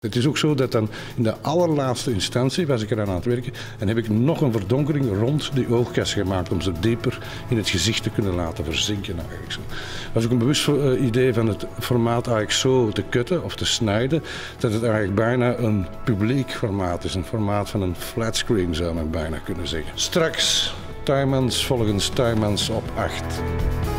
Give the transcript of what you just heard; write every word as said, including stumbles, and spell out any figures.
Het is ook zo dat dan in de allerlaatste instantie was ik eraan aan het werken en heb ik nog een verdonkering rond die oogkas gemaakt om ze dieper in het gezicht te kunnen laten verzinken. Eigenlijk zo. Dat was ook een bewust uh, idee van het formaat eigenlijk zo te kutten of te snijden dat het eigenlijk bijna een publiek formaat is. Een formaat van een flatscreen zou men bijna kunnen zeggen. Straks Tuymans volgens Tuymans op acht.